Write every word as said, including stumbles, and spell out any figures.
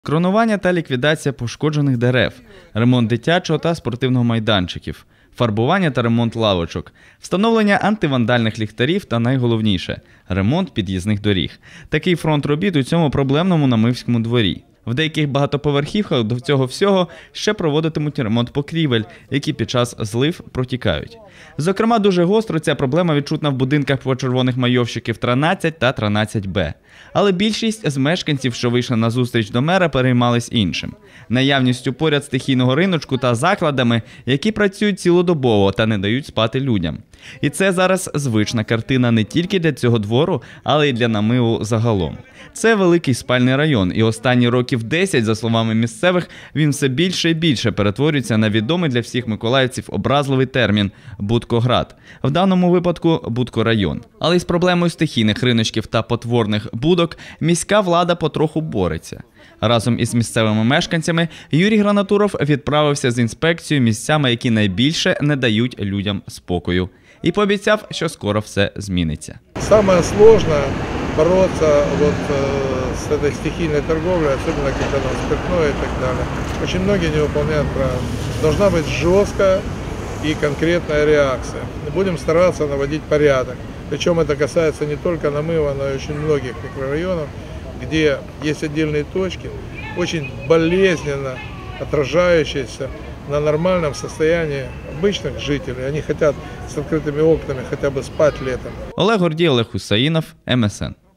Кронування та ліквідація пошкоджених дерев, ремонт дитячого та спортивного майданчиків, фарбування та ремонт лавочок, встановлення антивандальних ліхтарів та, найголовніше, ремонт під'їзних доріг. Такий фронт робіт у цьому проблемному Намивському дворі. В деяких багатоповерхівках до цього всього ще проводитимуть ремонт покрівель, які під час злив протікають. Зокрема, дуже гостро ця проблема відчутна в будинках по червоних майовщиків тринадцять та тринадцять Б. Але більшість з мешканців, що вийшли на зустріч до мера, переймались іншим – наявністю поряд стихійного риночку та закладами, які працюють цілодобово та не дають спати людям. І це зараз звична картина не тільки для цього двору, але й для Намиву загалом. Це великий спальний район, і останні років десять, за словами місцевих, він все більше і більше перетворюється на відомий для всіх миколаївців образливий термін «будкоград», в даному випадку «будкорайон». Але із проблемою стихійних риночків та потворних будок міська влада потроху бореться. Разом із місцевими мешканцями Юрій Гранатуров відправився з інспекцією місцями, які найбільше не дають людям спокою. І пообіцяв, що скоро все зміниться. Самое сложное бороться вот э, с этой стихийной торговлей, особенно когда там спиртное и так далее. Очень многие не выполняют правила. Должна быть жесткая и конкретная реакция. Будем стараться наводить порядок. Причем это касается не только Намыва, но и очень многих микрорайонов, где есть отдельные точки, очень болезненно отражающиеся на нормальном состоянии обычных жителей. Они хотят с открытыми окнами хотя бы спать летом. Олег Гордій, Олег Хусаїнов, Ем Ес Ен.